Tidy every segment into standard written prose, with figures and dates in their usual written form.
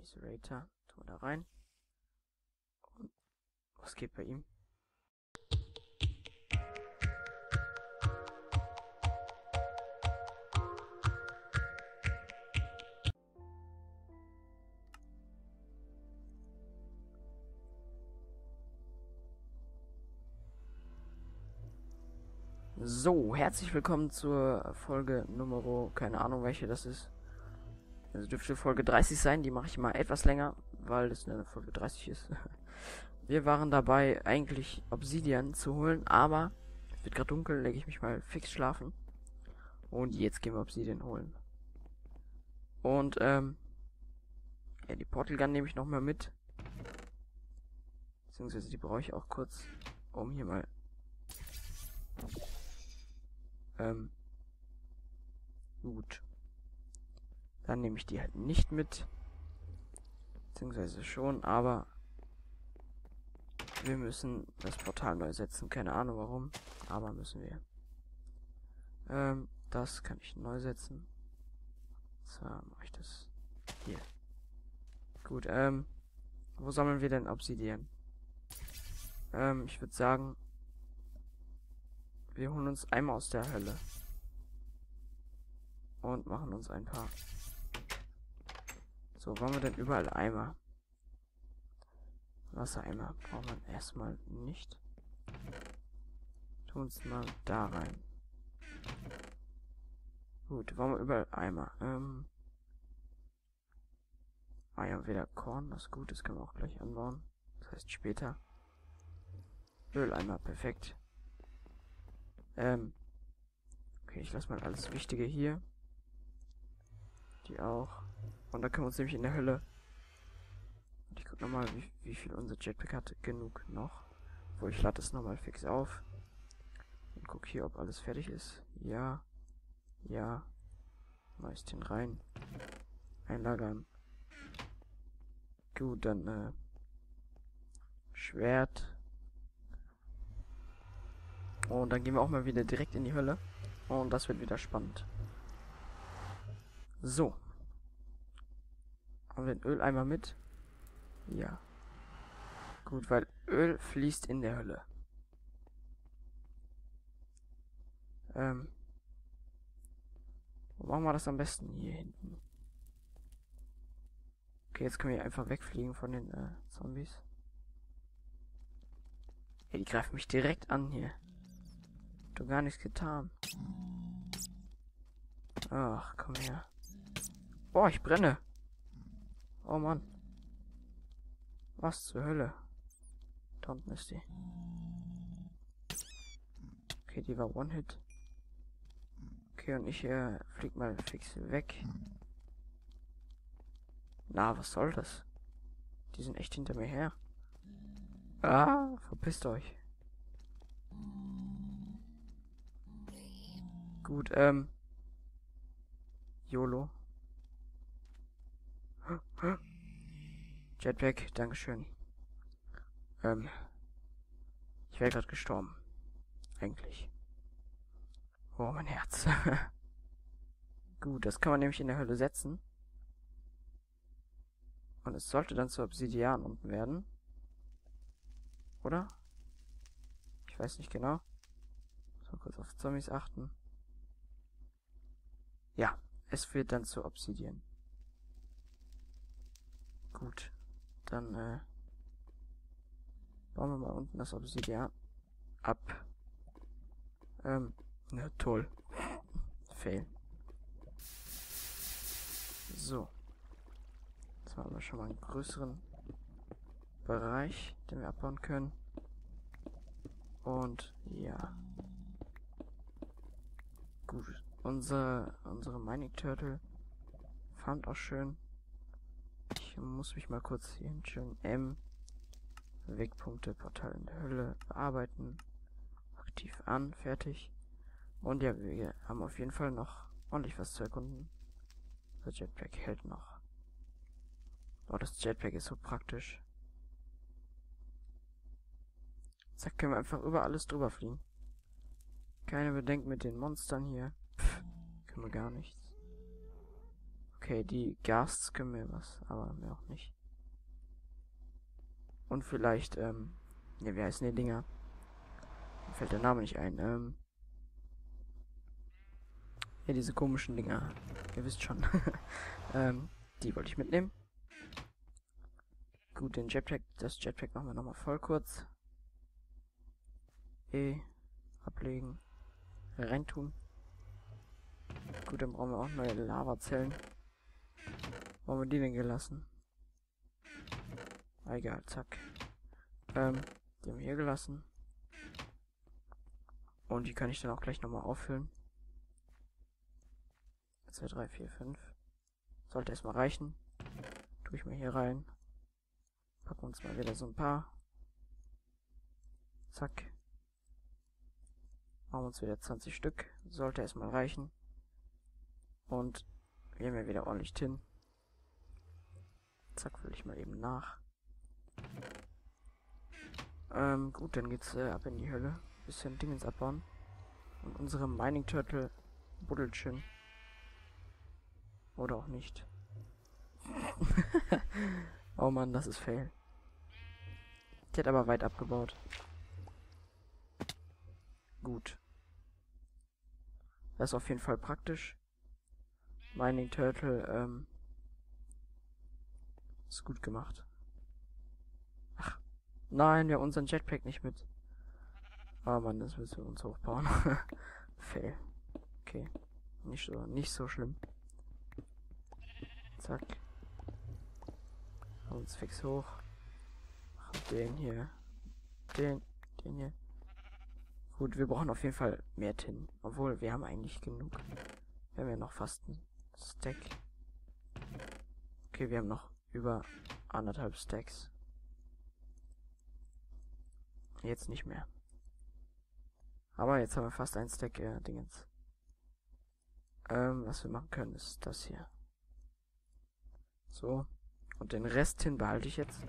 Accelerator. Tun wir da rein. Und was geht bei ihm? So, herzlich willkommen zur Folge Nummer, keine Ahnung welche das ist. Also dürfte Folge 30 sein, die mache ich mal etwas länger, weil das eine Folge 30 ist. Wir waren dabei, eigentlich Obsidian zu holen, aber es wird gerade dunkel, lege ich mich mal fix schlafen. Und jetzt gehen wir Obsidian holen. Und, ja, die Portal Gun nehme ich noch mal mit. Beziehungsweise die brauche ich auch kurz, um hier mal gut. Dann nehme ich die halt nicht mit. Beziehungsweise schon, aber wir müssen das Portal neu setzen. Keine Ahnung warum, aber müssen wir. Das kann ich neu setzen. So, mache ich das hier. Gut, wo sammeln wir denn Obsidian? Ich würde sagen, wir holen uns einmal aus der Hölle. Und machen uns ein paar. So, wollen wir denn überall Eimer? Wassereimer braucht man erstmal nicht. Tun uns mal da rein. Gut, wollen wir überall Eimer. Ja, wieder Korn, das ist gut, das können wir auch gleich anbauen. Das heißt später. Öleimer, perfekt. Okay, ich lasse mal alles Wichtige hier. Die auch. Und da können wir uns nämlich in der Hölle. Und ich guck nochmal, wie viel unser Jetpack hat. Genug noch. Wo ich lade es nochmal fix auf. Und guck hier, ob alles fertig ist. Ja. Ja. Meist hin rein. Einlagern. Gut, dann Schwert. Und dann gehen wir auch mal wieder direkt in die Hölle. Und das wird wieder spannend. So. Haben wir den Öleimer mit? Ja. Gut, weil Öl fließt in der Hölle. Wo machen wir das am besten? Hier hinten. Okay, jetzt können wir hier einfach wegfliegen von den Zombies. Ja, die greifen mich direkt an hier. Hab doch gar nichts getan. Ach, komm her. Boah, ich brenne. Oh Mann. Was zur Hölle? Da unten ist die. Okay, die war One-Hit. Okay, und ich flieg mal fix weg. Na, was soll das? Die sind echt hinter mir her. Ah, verpisst euch. Gut, YOLO. Jetpack, dankeschön. Ich wäre gerade gestorben. Eigentlich. Oh, mein Herz. Gut, das kann man nämlich in der Hölle setzen. Und es sollte dann zu Obsidian unten werden. Oder? Ich weiß nicht genau. So, kurz auf Zombies achten. Ja, es wird dann zu Obsidian. Gut. Dann, bauen wir mal unten das Obsidian ab. Na toll. Fail. So. Jetzt haben wir schon mal einen größeren Bereich, den wir abbauen können. Und ja. Gut. Unsere Mining Turtle farmt auch schön. Ich muss mich mal kurz hier schön Wegpunkte, Portal in der Hölle bearbeiten. Aktiv an, fertig. Und ja, wir haben auf jeden Fall noch ordentlich was zu erkunden. Das Jetpack hält noch. Oh, das Jetpack ist so praktisch. Zack, können wir einfach über alles drüber fliegen. Keine Bedenken mit den Monstern hier. Pff, können wir gar nichts. Okay, die Ghasts können mir was, aber mehr auch nicht. Und vielleicht, ne, wie heißen die Dinger? Mir fällt der Name nicht ein. Ja, diese komischen Dinger. Ihr wisst schon. Die wollte ich mitnehmen. Gut, den Jetpack, das Jetpack machen wir nochmal voll kurz. Ablegen. Reintun. Gut, dann brauchen wir auch neue Lavazellen. Wo haben wir die denn gelassen? Egal, zack. Die haben wir hier gelassen. Und die kann ich dann auch gleich nochmal auffüllen. 2, 3, 4, 5. Sollte erstmal reichen. Tue ich mal hier rein. Packen uns mal wieder so ein paar. Zack. Machen wir uns wieder 20 Stück. Sollte erstmal reichen. Und gehen wir wieder ordentlich hin. Zack, fülle ich mal eben nach. Gut, dann geht's ab in die Hölle. Bisschen Dingens abbauen. Und unsere Mining Turtle buddelt schön. Oder auch nicht. Oh Mann, das ist fail. Die hat aber weit abgebaut. Gut. Das ist auf jeden Fall praktisch. Mining Turtle, ist gut gemacht. Ach, nein, wir haben unseren Jetpack nicht mit. Oh Mann, das müssen wir uns hochbauen. Fail. Okay. Nicht so schlimm. Zack. Haben uns fix hoch. Machen den hier. Den hier. Gut, wir brauchen auf jeden Fall mehr Tin. Obwohl, wir haben eigentlich genug. Wir haben ja noch fast einen Stack. Okay, wir haben noch über 1,5 Stacks. Jetzt nicht mehr. Aber jetzt haben wir fast ein Stack Dingens. Was wir machen können, ist das hier. So. Und den Rest hin behalte ich jetzt.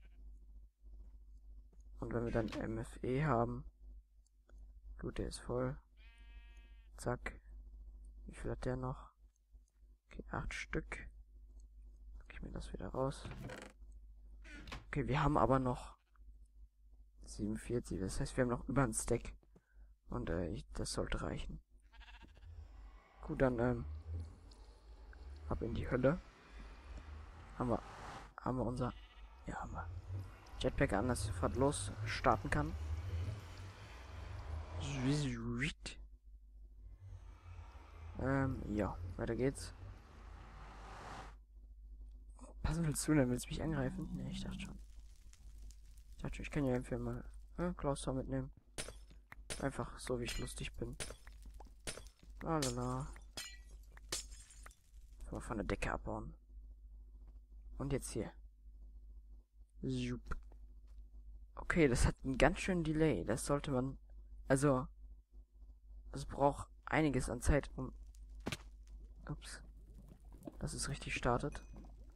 Und wenn wir dann MFE haben. Gut, der ist voll. Zack. Wie viel hat der noch? Okay, 8 Stück. Pack ich mir das wieder raus. Okay, wir haben aber noch 47. Das heißt, wir haben noch über einen Stack. Und das sollte reichen. Gut, dann ab in die Hölle. Haben wir unser... Ja, haben wir. Jetpack an, dass sofort los starten kann. Ja, weiter geht's. Was willst du denn? Willst du mich angreifen? Ne, ich dachte schon. Ich kann ja einfach mal Klaus mitnehmen. Einfach so, wie ich lustig bin. Lalala. Mal von der Decke abbauen. Und jetzt hier. Okay, das hat einen ganz schönen Delay. Das sollte man... Also... Es braucht einiges an Zeit, um... Ups. Dass es richtig startet.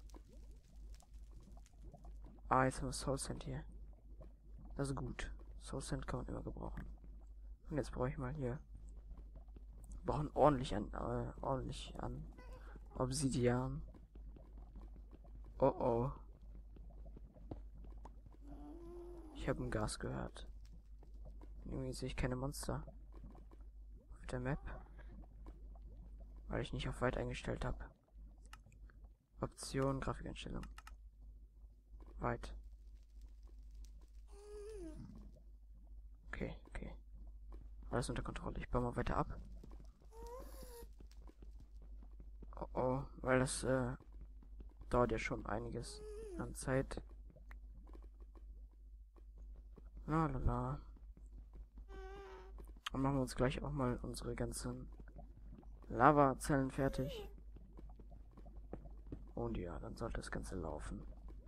Ah, jetzt haben wir Soul Sand hier. Das ist gut. Soul Sand kann man immer gebrauchen. Und jetzt brauche ich mal hier... Wir brauchen ordentlich an Obsidian. Oh oh. Ich habe ein Gas gehört. Irgendwie sehe ich keine Monster auf der Map, weil ich nicht auf weit eingestellt habe. Option, Grafikeinstellung. Weit. Okay. Alles unter Kontrolle. Ich baue mal weiter ab. Oh oh, weil das dauert ja schon einiges an Zeit. Lalala. Dann machen wir uns gleich auch mal unsere ganzen Lavazellen fertig. Und ja, dann sollte das Ganze laufen.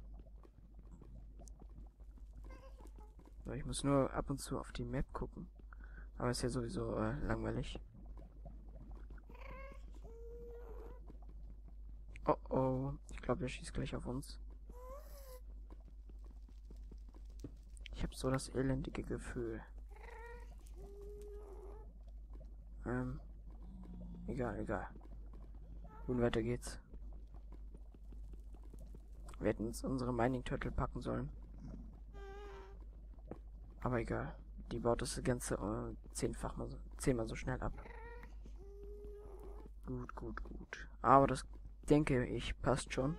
So, ich muss nur ab und zu auf die Map gucken. Aber ist ja sowieso langweilig. Oh oh, ich glaube, er schießt gleich auf uns. Ich habe so das elendige Gefühl. Egal. Nun, weiter geht's. Wir hätten uns unsere Mining Turtle packen sollen. Aber egal. Die baut das Ganze 10-mal so schnell ab. Gut, gut, gut. Aber das denke ich passt schon.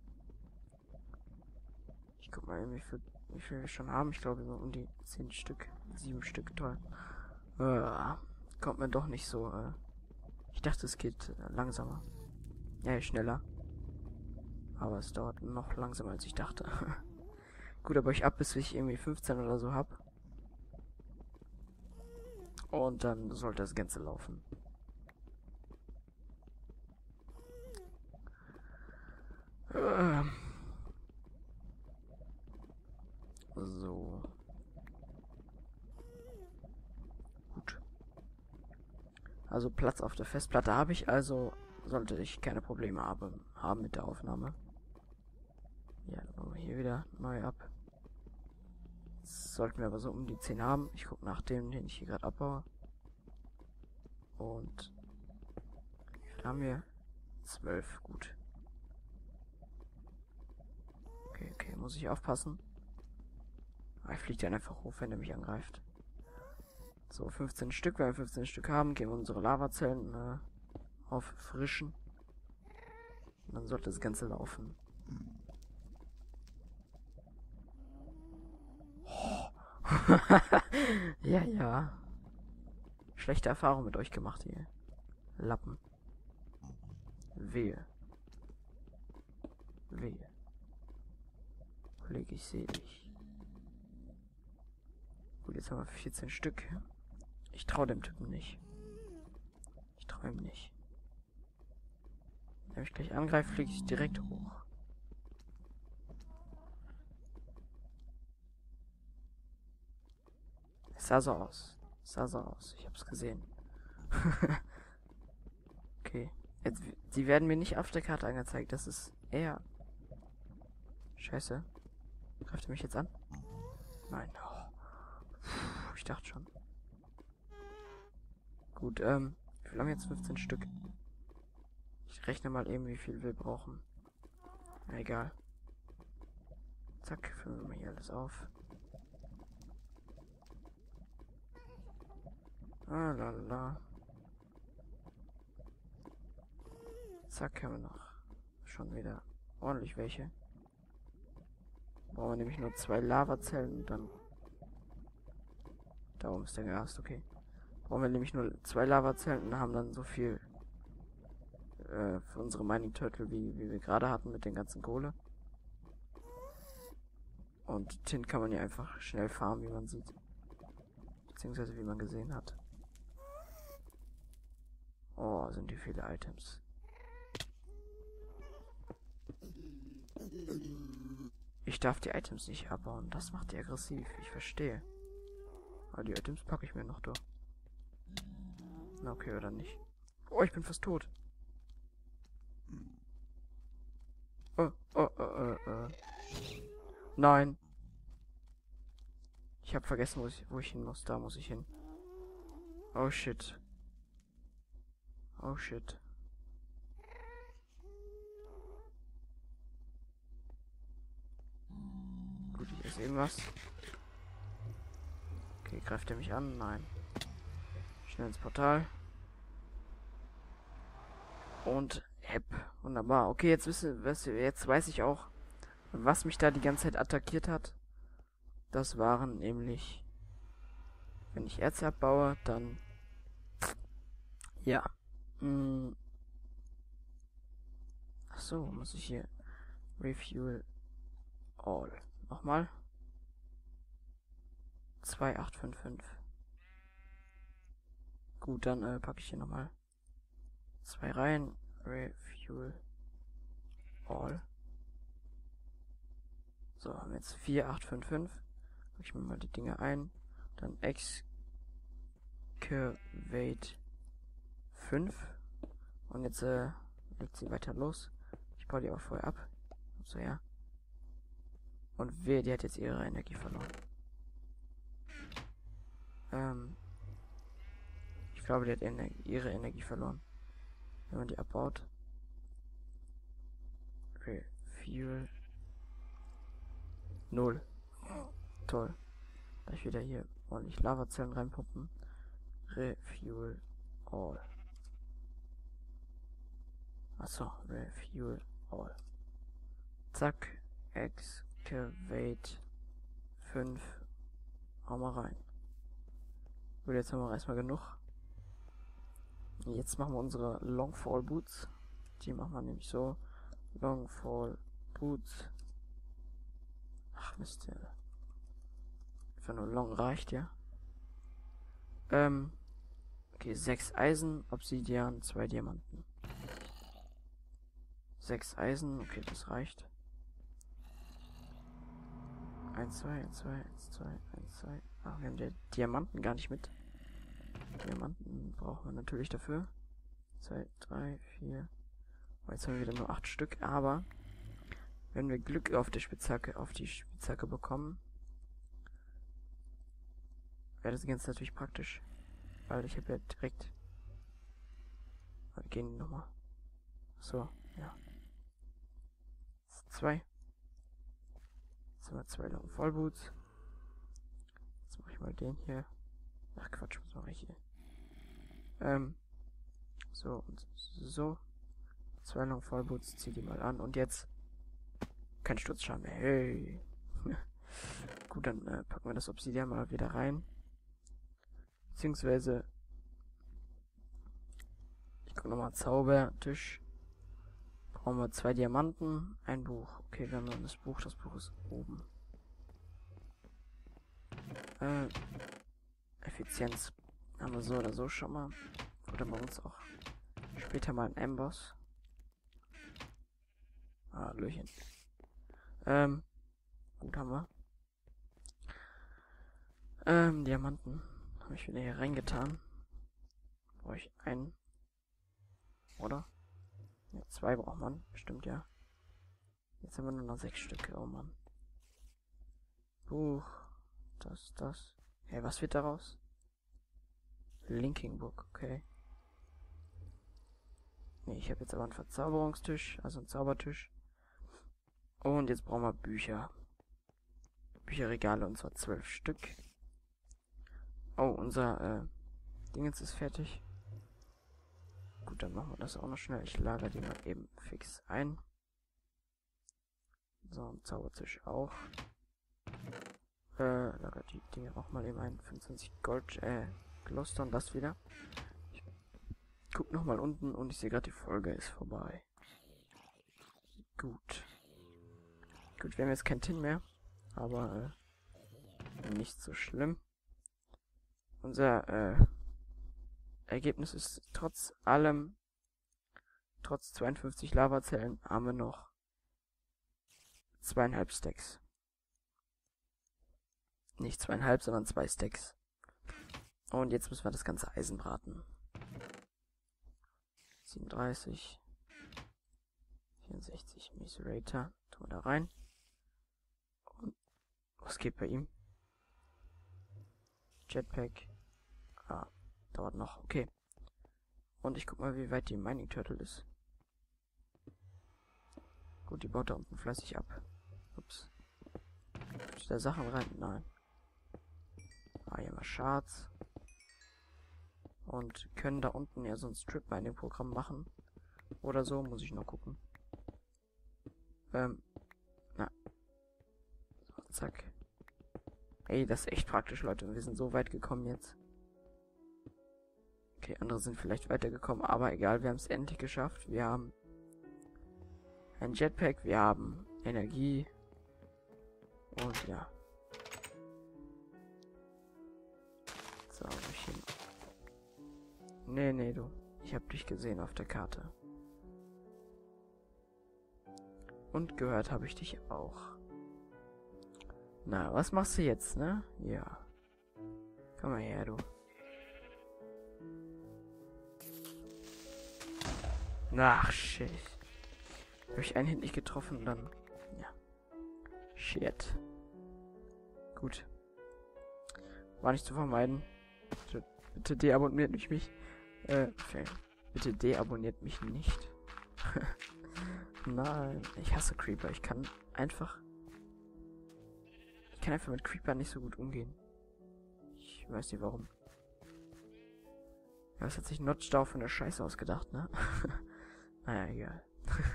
Ich guck mal, wie viel wir schon haben. Ich glaube so um die 10 Stück. 7 Stück, toll. Kommt mir doch nicht so. Ich dachte, es geht langsamer. Ja, schneller. Aber es dauert noch langsamer, als ich dachte. Gut, aber ich ab, bis ich irgendwie 15 oder so hab. Und dann sollte das Ganze laufen. So. Gut. Also Platz auf der Festplatte habe ich, also sollte ich keine Probleme haben mit der Aufnahme. Ja, dann machen wir hier wieder neu ab. Jetzt sollten wir aber so um die 10 haben. Ich gucke nach dem, den ich hier gerade abbaue. Und wie viel haben wir? 12, gut. Okay, muss ich aufpassen. Er fliegt dann einfach hoch, wenn er mich angreift. So, 15 Stück. Wenn wir 15 Stück haben, gehen wir unsere Lavazellen auffrischen. Und dann sollte das Ganze laufen. Oh. Ja. Schlechte Erfahrung mit euch gemacht hier. Lappen. Wehe. Kollege, ich sehe dich. Gut, jetzt haben wir 14 Stück. Ich traue dem Typen nicht. Ich traue ihm nicht. Wenn er mich gleich angreift, fliege ich direkt hoch. Es sah so aus. Ich hab's gesehen. Okay. Jetzt, die werden mir nicht auf der Karte angezeigt. Das ist eher... Scheiße. Greift er mich jetzt an? Nein. Oh. Puh, ich dachte schon. Gut, wie viel haben wir jetzt? 15 Stück. Ich rechne mal eben, wie viel wir brauchen. Na, egal. Zack, füllen wir mal hier alles auf. Ah, lala. Zack, haben wir noch schon wieder ordentlich welche. Brauchen wir nämlich nur 2 Lavazellen und dann... Da oben ist der Gast, okay. Brauchen wir nämlich nur 2 Lavazellen und haben dann so viel für unsere Mining Turtle, wie wir gerade hatten mit den ganzen Kohle. Und Tint kann man ja einfach schnell farmen, wie man sieht. Beziehungsweise wie man gesehen hat. Oh, sind die viele Items. Ich darf die Items nicht abbauen. Das macht die aggressiv. Ich verstehe. Aber die Items packe ich mir noch durch. Na okay, oder nicht. Oh, ich bin fast tot. Nein. Ich habe vergessen, wo ich hin muss. Da muss ich hin. Oh shit. Oh shit. Gut, ich esse irgendwas. Okay, greift er mich an? Nein. Schnell ins Portal. Und hepp. Wunderbar. Okay, jetzt weiß ich auch, was mich da die ganze Zeit attackiert hat. Das waren nämlich, wenn ich Erze abbaue, dann ja. Ach so, muss ich hier Refuel All. Nochmal. 2855. Gut, dann packe ich hier nochmal 2 rein. Refuel All. So, haben wir jetzt 4855. Packe ich mir mal die Dinge ein. Dann Excavate 5. Und jetzt legt sie weiter los. Ich baue die auch vorher ab. So, ja. Und wehe, die hat jetzt ihre Energie verloren. Ich glaube, die hat ihre Energie verloren. Wenn man die abbaut. Refuel 0. Toll. Gleich wieder hier ordentlich Lavazellen reinpumpen. Refuel all. Achso, refuel all. Zack. Excavate 5. Hau mal rein. Gut, jetzt haben wir erstmal genug. Jetzt machen wir unsere Longfall Boots. Die machen wir nämlich so. Longfall Boots. Ach Mist, ja. Einfach nur Long reicht, ja. Okay, 6 Eisen, Obsidian, 2 Diamanten. 6 Eisen, okay, das reicht. 1, 2, 1, 2, 1, 2, 1, 2. Ach, wir haben die Diamanten gar nicht mit. Diamanten brauchen wir natürlich dafür. 2, 3, 4. Oh, jetzt haben wir wieder nur 8 Stück, aber wenn wir Glück auf die Spitzhacke bekommen, wäre das jetzt natürlich praktisch. Weil ich habe ja direkt. Wir gehen nochmal. So, ja. 2. Jetzt haben wir 2 Long Vollboots. Jetzt mache ich mal den hier. Ach Quatsch, was mache ich hier? So und so. 2 Long Vollboots, zieh die mal an. Und jetzt kein Sturzschaden mehr. Hey. Gut, dann packen wir das Obsidian mal wieder rein. Beziehungsweise ich gucke nochmal Zaubertisch. Brauchen wir 2 Diamanten, ein Buch. Okay, wir haben dann das Buch ist oben. Effizienz haben wir so oder so schon mal. Oder bei uns auch später mal ein Amboss. Ah, Löchen. Gut haben wir. Diamanten habe ich wieder hier reingetan. Brauche ich einen. Oder? Ja, 2 braucht man. Bestimmt, ja. Jetzt haben wir nur noch 6 Stücke. Oh Mann. Buch. Das. Hey, was wird daraus? Linking Book, okay. Nee, ich habe jetzt aber einen Verzauberungstisch, also einen Zaubertisch. Und jetzt brauchen wir Bücher. Bücherregale, und zwar 12 Stück. Oh, unser Dingens ist fertig. Gut, dann machen wir das auch noch schnell. Ich lagere die mal eben fix ein. So, ein Zaubertisch auch. Lagere die Dinge auch mal eben ein. 25 Gold, Glowstone, das wieder. Ich guck nochmal unten und ich sehe gerade, die Folge ist vorbei. Gut. Gut, wir haben jetzt kein Tin mehr. Aber, nicht so schlimm. Unser, Ergebnis ist trotz allem, trotz 52 Lavazellen, haben wir noch 2,5 Stacks. Nicht 2,5, sondern 2 Stacks. Und jetzt müssen wir das ganze Eisen braten. 37. 64 Miserator. Tun wir da rein. Und was geht bei ihm? Jetpack. Ah, dauert noch. Okay. Und ich guck mal, wie weit die Mining Turtle ist. Gut, die baut da unten fleißig ab. Ups. Tut da Sachen rein? Nein. Ah, hier mal Shards. Und können da unten ja so ein Strip-Mining-Programm machen. Oder so, muss ich noch gucken. Na. So, zack. Ey, das ist echt praktisch, Leute. Wir sind so weit gekommen jetzt. Okay, andere sind vielleicht weitergekommen, aber egal, wir haben es endlich geschafft. Wir haben ein Jetpack, wir haben Energie. Und ja. So, hin. Nee, du. Ich hab dich gesehen auf der Karte. Und gehört habe ich dich auch. Na, was machst du jetzt, ne? Ja. Komm mal her, du. Ach, shit. Habe ich einen nicht getroffen und dann... Ja. Shit. Gut. War nicht zu vermeiden. Bitte deabonniert mich. Bitte deabonniert mich nicht. Nein. Ich hasse Creeper. Ich kann einfach kann einfach mit Creeper nicht so gut umgehen. Ich weiß nicht warum. Ja, was hat sich Notch da von der Scheiße ausgedacht, ne? Naja, egal.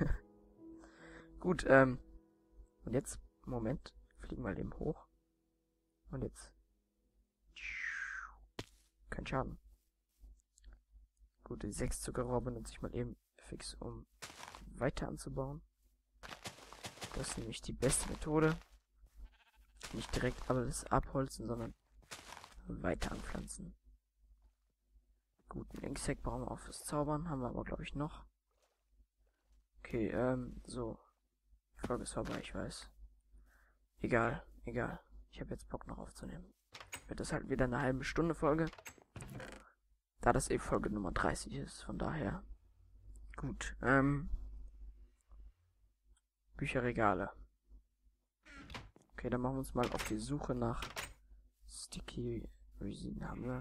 Gut, und jetzt, Moment, fliegen wir eben hoch. Und jetzt. Kein Schaden. Gut, die 6 Zuckerrohr benutze ich mal eben fix, um weiter anzubauen. Das ist nämlich die beste Methode. Nicht direkt alles abholzen, sondern weiter anpflanzen. Gut, ein Inksack brauchen wir auch fürs Zaubern, haben wir aber glaube ich noch. Okay, so. Die Folge ist vorbei, ich weiß. Egal, egal. Ich habe jetzt Bock noch aufzunehmen. Wird das halt wieder eine halbe Stunde Folge. Da das eh Folge Nummer 30 ist, von daher. Gut, Bücherregale. Okay, dann machen wir uns mal auf die Suche nach Sticky Resin, haben wir.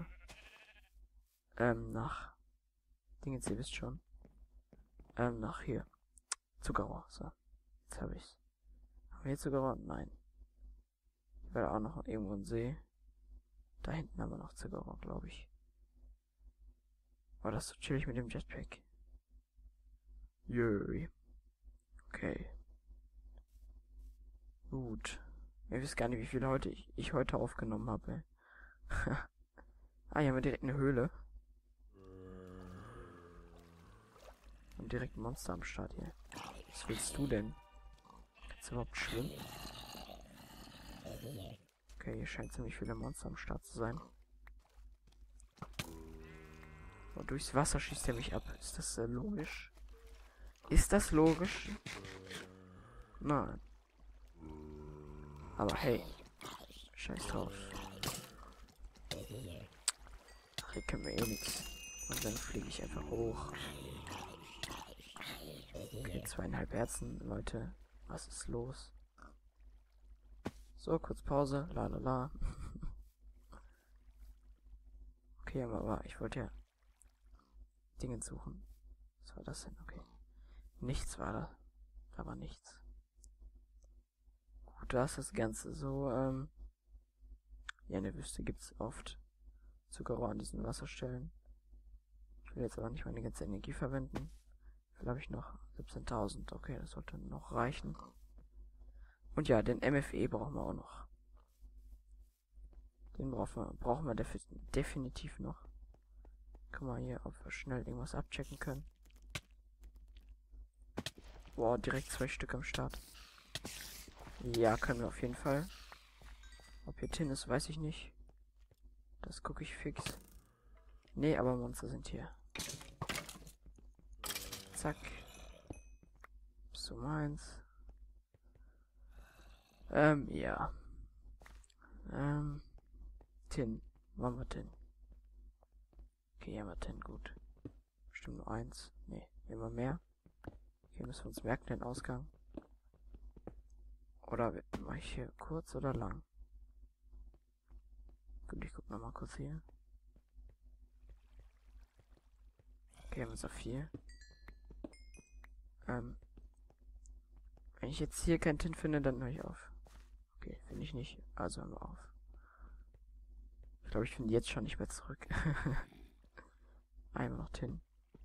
Nach Dinge, ihr wisst schon. Nach hier. Zuckerrohr, so. Jetzt habe ich's. Haben wir hier Zuckerrohr? Nein. Ich werde auch noch irgendwo einen See. Da hinten haben wir noch Zuckerrohr, glaube ich. Oh, das ist so chillig mit dem Jetpack. Yay. Okay. Gut. Ich weiß gar nicht, wie viel ich heute aufgenommen habe. Ah, hier haben wir direkt eine Höhle. Und direkt ein Monster am Start hier. Was willst du denn? Kannst du überhaupt schwimmen? Okay, hier scheint ziemlich viele Monster am Start zu sein. Und durchs Wasser schießt er mich ab. Ist das logisch? Ist das logisch? Nein. Aber hey. Scheiß drauf. Ach, hier können wir eh nichts. Und dann fliege ich einfach hoch. Okay, 2,5 Herzen, Leute. Was ist los? So, kurz Pause. La la la. Okay, aber ich wollte ja Dinge suchen. Was war das denn? Okay. Nichts war da. Da war nichts. Gut, da ist das Ganze so, ja, in der Wüste gibt's oft Zuckerrohr an diesen Wasserstellen. Ich will jetzt aber nicht meine ganze Energie verwenden. Vielleicht habe ich noch 17.000. Okay, das sollte noch reichen. Und ja, den MFE brauchen wir auch noch. Den brauchen wir definitiv noch. Guck mal hier, ob wir schnell irgendwas abchecken können. Wow, direkt 2 Stück am Start. Ja, können wir auf jeden Fall. Ob hier Tin ist, weiß ich nicht. Das gucke ich fix. Nee, aber Monster sind hier. Zack. Bis zu meins. Ja. Tin. Machen wir Tin. Okay, hier haben wir Tin, gut. Bestimmt nur 1. Nee, immer mehr. Hier müssen wir uns merken, den Ausgang. Oder mache ich hier kurz oder lang? Gut, ich guck nochmal kurz hier. Okay, haben wir es auf 4. Wenn ich jetzt hier kein Tin finde, dann höre ich auf. Okay, finde ich nicht. Also hören wir auf. Ich glaube, ich finde jetzt schon nicht mehr zurück. Einmal noch Tin.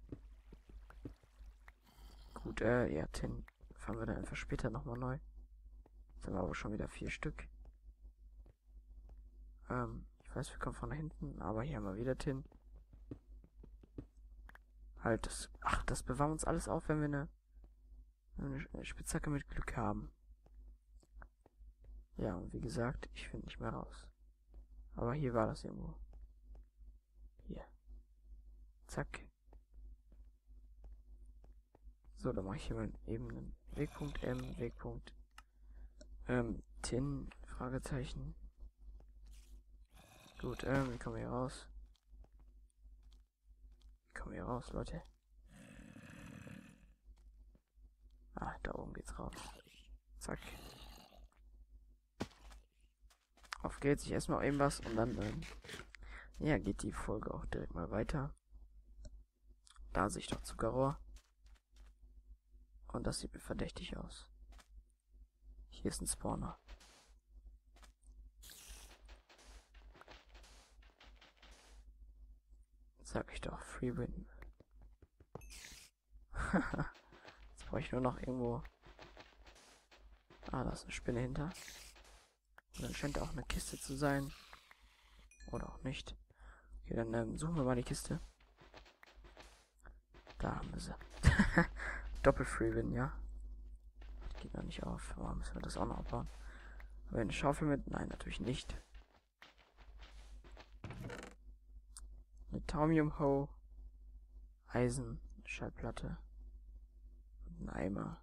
Gut, ja, Tin fahren wir dann einfach später nochmal neu. Jetzt haben wir aber schon wieder 4 Stück. Ich weiß, wir kommen von da hinten, aber hier haben wir wieder Tin. Halt, das bewahren wir uns alles auf, wenn wir eine Spitzhacke mit Glück haben. Ja, und wie gesagt, ich finde nicht mehr raus. Aber hier war das irgendwo. Hier. Zack. So, dann mache ich hier mal eben einen Wegpunkt M, Wegpunkt Tin, Fragezeichen. Gut, wie kommen wir hier raus? Wie kommen wir hier raus, Leute? Ah, da oben geht's raus. Zack. Auf geht's, ich esse mal eben was und dann, ja, geht die Folge auch direkt mal weiter. Da sehe ich doch Zuckerrohr. Und das sieht mir verdächtig aus. Hier ist ein Spawner. Sag ich doch, Free Win. Jetzt brauche ich nur noch irgendwo... Ah, da ist eine Spinne hinter. Und dann scheint auch eine Kiste zu sein. Oder auch nicht. Okay, dann suchen wir mal die Kiste. Da haben wir sie. Doppel-Free-Win, ja. Das geht noch nicht auf. Aber müssen wir das auch noch abbauen. Haben wir eine Schaufel mit? Nein, natürlich nicht. Eine Taumium-Hoe. Eisen, Schallplatte. Und ein Eimer.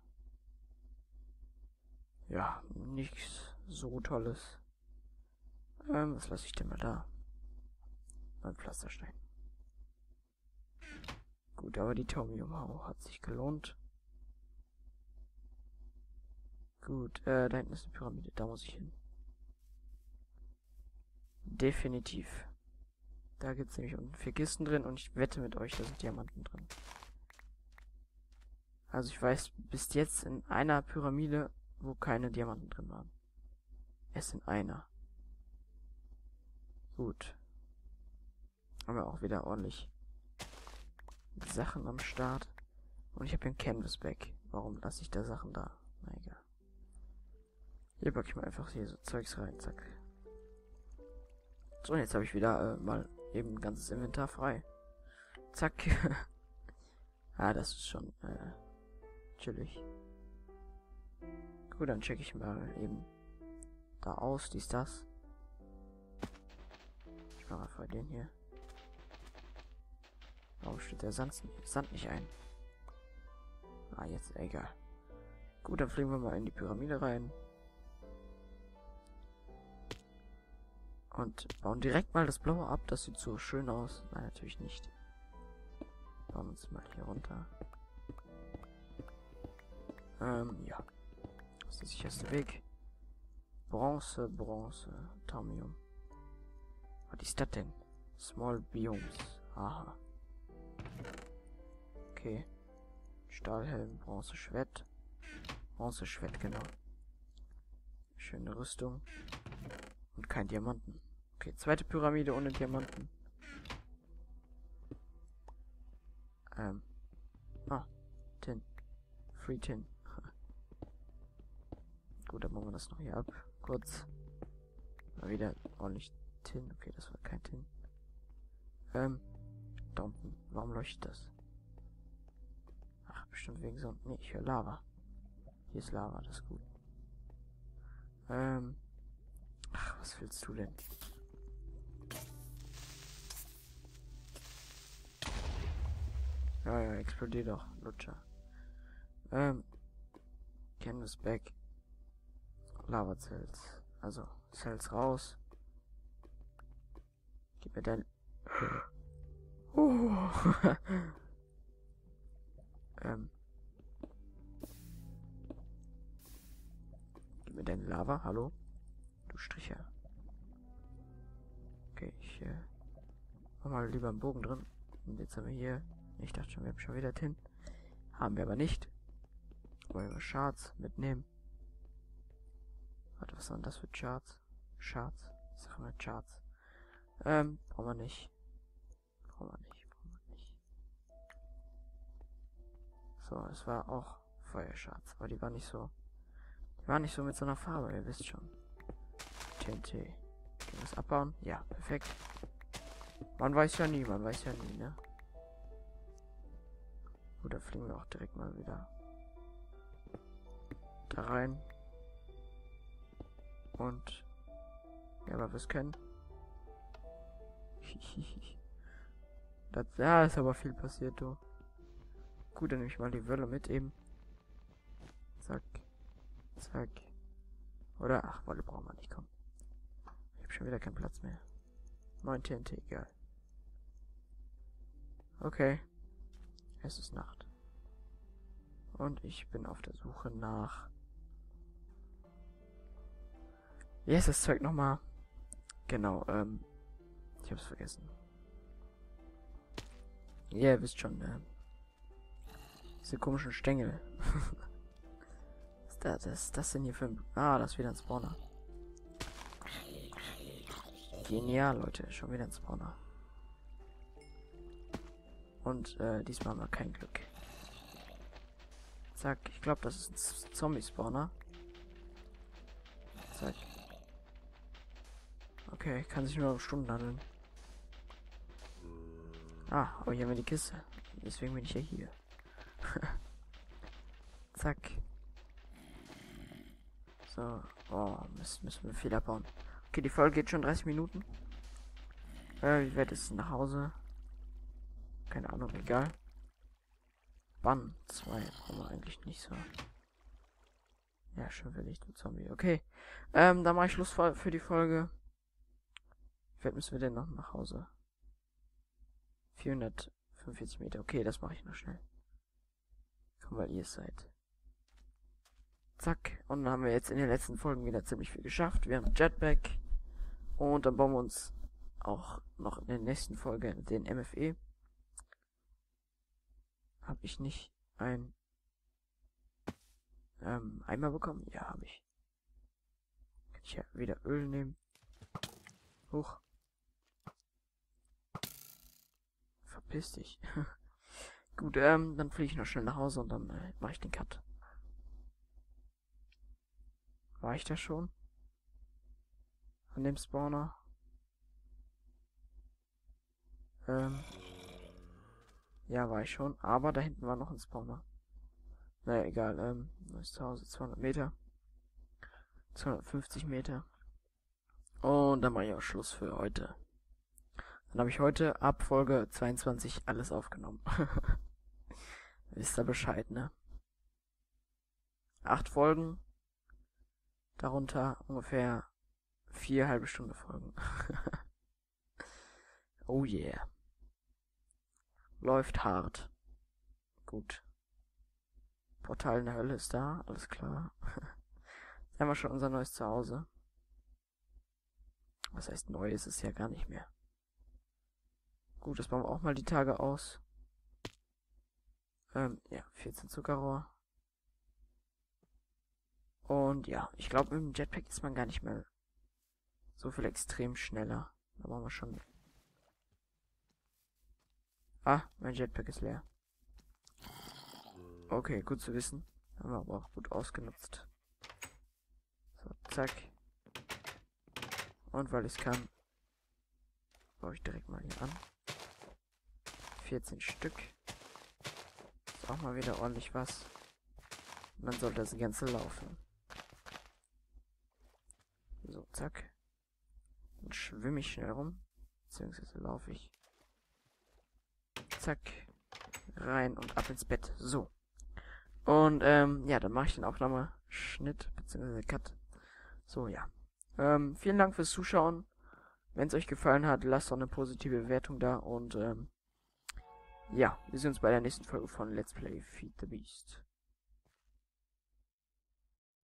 Ja, nichts so Tolles. Was lasse ich denn mal da? Ein Pflasterstein. Gut, aber die Taumium-Hoe hat sich gelohnt. Gut, da hinten ist eine Pyramide, da muss ich hin. Definitiv. Da gibt es nämlich unten 4 Kisten drin und ich wette mit euch, da sind Diamanten drin. Also ich weiß bis jetzt in einer Pyramide, wo keine Diamanten drin waren. Es in einer. Gut. Haben wir auch wieder ordentlich Sachen am Start. Und ich habe hier ein Canvas-Bag. Warum lasse ich da Sachen da? Na egal. Hier packe ich mal einfach hier so Zeugs rein. Zack. So, und jetzt habe ich wieder mal eben ein ganzes Inventar frei. Zack. Ah, das ist schon chillig. Gut, dann checke ich mal eben da aus. Dies, das. Ich mache einfach den hier. Warum steht der Sand nicht ein? Ah, jetzt egal. Gut, dann fliegen wir mal in die Pyramide rein. Und bauen direkt mal das Blaue ab. Das sieht so schön aus. Nein, natürlich nicht. Bauen uns mal hier runter. Ja. Das ist der sicherste Weg. Bronze, Taumium. Was ist das denn? Small Biomes. Aha. Okay. Stahlhelm, Bronzeschwert. Bronzeschwert, genau. Schöne Rüstung. Und kein Diamanten. Okay, zweite Pyramide ohne Diamanten. Tin. Free Tin. Gut, dann machen wir das noch hier ab. Kurz. Mal wieder ordentlich Tin. Okay, das war kein Tin. Da unten. Warum leuchtet das? Ach, bestimmt wegen so... Nee, ich höre Lava. Hier ist Lava, das ist gut. Ach, was willst du denn? Ja, explodier doch, Lutscher. Canvas Bag. Lava Cells. Also, Cells raus. Gib mir dein... Gib mir deine Lava, hallo? Du Stricher. Okay, ich mach mal lieber einen Bogen drin. Und jetzt haben wir hier... Ich dachte schon, wir haben schon wieder Tin. Haben wir aber nicht. Wollen wir Shards mitnehmen. Warte, was sind das für Charts? Shards? Ich sag mal Charts. Brauchen wir nicht. Brauchen wir nicht. So, es war auch Feuershards, aber die waren nicht so... Die waren nicht so mit so einer Farbe, ihr wisst schon. TNT. Können wir das abbauen? Ja, perfekt. Man weiß ja nie, ne? Gut, da fliegen wir auch direkt mal wieder da rein. Und ja, aber wir es können. Das, ja, ist aber viel passiert, du. Gut, dann nehme ich mal die Welle mit eben. Zack. Zack. Oder, ach, Wolle brauchen wir nicht, komm. Ich habe schon wieder keinen Platz mehr. 9 TNT, egal. Okay. Es ist Nacht. Und ich bin auf der Suche nach... Wie heißt das Zeug nochmal? Genau, ich hab's vergessen. Ja, ihr wisst schon, diese komischen Stängel. Was ist das denn hier für ein... Ah, das ist wieder ein Spawner. Genial, Leute. Schon wieder ein Spawner. Und diesmal haben wir kein Glück. Zack, ich glaube, das ist ein Zombie-Spawner. Zack. Okay, kann sich nur um Stunden handeln. Ah, aber hier haben wir die Kiste. Deswegen bin ich ja hier. Zack. So. Oh, müssen wir viel abbauen. Okay, die Folge geht schon 30 Minuten. Ich werde jetzt nach Hause. Keine Ahnung, egal. Bann 2 brauchen wir eigentlich nicht so. Ja, schon will du Zombie. Okay. Dann mache ich Schluss für die Folge. Wie weit müssen wir denn noch nach Hause? 445 Meter. Okay, das mache ich noch schnell. Komm, weil ihr es seid. Zack. Und dann haben wir jetzt in den letzten Folgen wieder ziemlich viel geschafft. Wir haben Jetpack. Und dann bauen wir uns auch noch in der nächsten Folge den MFE. Habe ich nicht ein Eimer bekommen? Ja, habe ich. Kann ich ja wieder Öl nehmen. Hoch. Verpiss dich. Gut, dann fliege ich noch schnell nach Hause und dann mache ich den Cut. War ich da schon? An dem Spawner? Ja, war ich schon. Aber da hinten war noch ein Spawner. Naja, egal. Neues Zuhause, 200 Meter. 250 Meter. Und dann mache ich auch Schluss für heute. Dann habe ich heute ab Folge 22 alles aufgenommen. Wisst ihr Bescheid, ne? 8 Folgen. Darunter ungefähr 4 halbe Stunde Folgen. Oh yeah. Läuft hart. Gut. Portal in der Hölle ist da, alles klar. Jetzt haben wir schon unser neues Zuhause. Was heißt neu, ist es ja gar nicht mehr. Gut, das bauen wir auch mal die Tage aus. Ja, 14 Zuckerrohr. Und ja, ich glaube, mit dem Jetpack ist man gar nicht mehr so viel extrem schneller. Da machen wir schon. Ah, mein Jetpack ist leer. Okay, gut zu wissen. Haben wir aber auch gut ausgenutzt. So, zack. Und weil ich es kann, baue ich direkt mal hier an. 14 Stück. Ist auch mal wieder ordentlich was. Und dann sollte das Ganze laufen. So, zack. Dann schwimme ich schnell rum. Beziehungsweise laufe ich. Zack. Rein und ab ins Bett. So. Und, ja, dann mache ich den Aufnahmeschnitt, beziehungsweise Cut. So, ja. Vielen Dank fürs Zuschauen. Wenn es euch gefallen hat, lasst doch eine positive Bewertung da. Und, ja, wir sehen uns bei der nächsten Folge von Let's Play Feed the Beast.